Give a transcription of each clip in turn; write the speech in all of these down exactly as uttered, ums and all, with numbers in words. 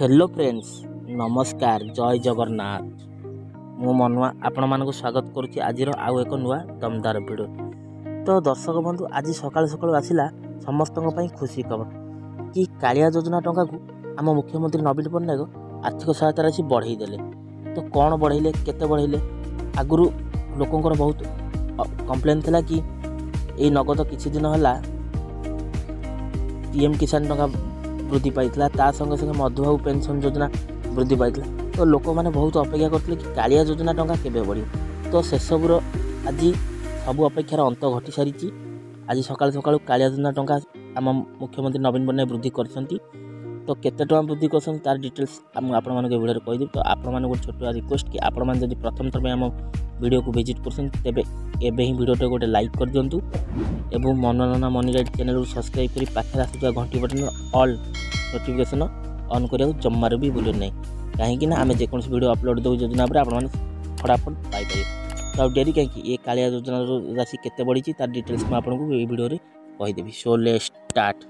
Hello friends, नमस्कार, जय जगन्नाथ। मु मनुआ आपण मानक स्वागत करुच्ची आज आउ एक नुआ दमदार भिडियो। तो दर्शक बंधु, आज सकाल सकाल आसला समस्त खुशी खबर कि कालिया योजना टंका को आम मुख्यमंत्री नवीन पट्टनायक आर्थिक सहायता राशि बढ़ईदे। तो कौन बढ़ईले, केते बढ़ईले? आगुरी लोकंर बहुत कंप्लेन थिला कि ये नगद किछि दिन होला पीएम किसान टंका वृद्धि पाइला, ता संगे संगे मधुबाबू पेंशन योजना वृद्धि पाइला। तो लोक मैंने बहुत अपेक्षा करते कि कालिया योजना टंका केबे बढ़ी। तो से सबूर आज सबू अपेक्षार अंत घटी सारी। आज सकाल सकाल कालिया योजना टंका आम मुख्यमंत्री नवीन पट्टनायक वृद्धि करछंती। तो केते टंका वृद्धि करछन तार डिटेल्स आपण मानक वीडियो कहीदेवी। तो आपण मानक गोटे छोट रिक्वेस्ट कि आपण माने जदि प्रथम थर आम वीडियो को विजिट करछन तेबे एबे ही वीडियो गोटे लाइक कर दियंतु एवं मनोरंजन मनी राइट चैनल को सब्सक्राइब करी पाखे आसुवा घंटी बटन ऑल नोटिफिकेशन ऑन करिया जम्मार भी भूल नहीं, कहीं आम जेकोसी वीडियो अपलोड दो योजना पर आप फटाफट पाइपर। तो डेरी कहीं ये कालिया योजना राशि केते बढ़ी तार डिटेल्स मैं आपको ये वीडियो रे कहीदेवी। So let's start.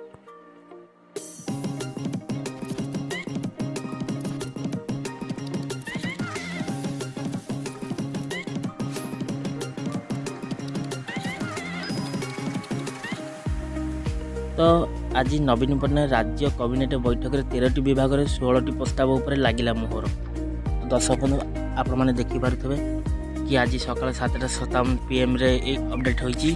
तो आज नवीन पट्टनायक राज्य कैबिनेट बैठक में तेरह विभाग में षोलह प्रस्ताव उपर लगिला मोहर। तो दर्शक बंधु, आपण मैंने देखिपे कि आज सकाल सातटा सतावन पीएम रे एक अपडेट होती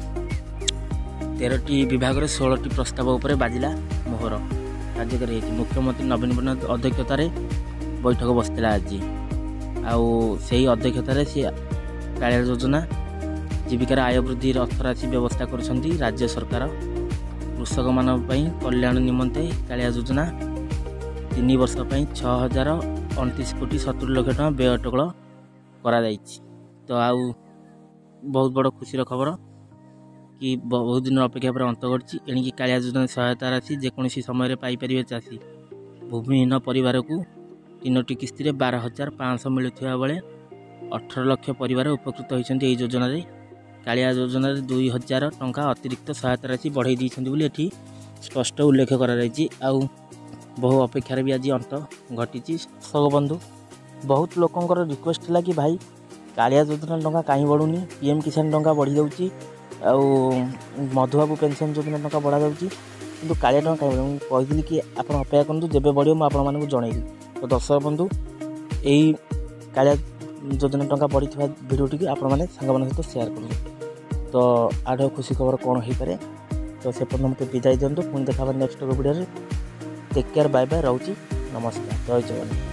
तेरह विभाग में षोलह प्रस्ताव उपर बाजिला मोहर कार्यकारी होती। मुख्यमंत्री नवीन पट्टनायक अध्यक्षतार बैठक बसला आज। आउ से अध्यक्षतार सी कालिया योजना जीविकार आय वृद्धि अर्थ राशि व्यवस्था कर राज्य सरकार। कृषक मान कल्याण निमंते कालिया योजना तीन वर्ष छह हजार अणतीस कोटी सत्तर लक्ष टका व्यय अटकल करा। तो आउ बहुत बड़ खुशी खबर कि बहुत दिन अपेक्षा पर अंत घटी। एणिकी कालिया योजना सहायता राशि जेकोसी समय पाइपर चाषी भूमिहीन परिवार को तीनोटी किस्ती बारह हजार पाँच मिलुवा बेले अठर लक्ष परिवार उपकृत होती योजना। कालिया योजना दुई हजार टंका अतिरिक्त सहायता राशि बढ़ई बोली एठी स्पष्ट उल्लेख कराई। आउ बहु अपेक्षार भी आज अंत घटी। सब बंधु, बहुत लोकंर रिक्वेस्ट है कि भाई कालिया योजना टंका कहीं बढ़ुनी, पीएम किसान टंका बढ़ी जाऊँगी, मधुबाबू पेंशन योजना टंका बढ़ा जाऊँगी, किंतु कालिया टंका कहीं कही कि आप अपेक्षा करूँ जब बढ़ मुझे जनइबी। तो दर्शक बंधु, यही कालिया योजना टंका बढ़ी भिडियोटी आपने सांग सहित सेयार करें। तो आठ खुशी खबर कौन हो पारे। तो से पर्यटन मत विदाय दिंतु, पुणी देखा next video. Take care, bye bye, रोची, नमस्कार, जय जगन्नाथ।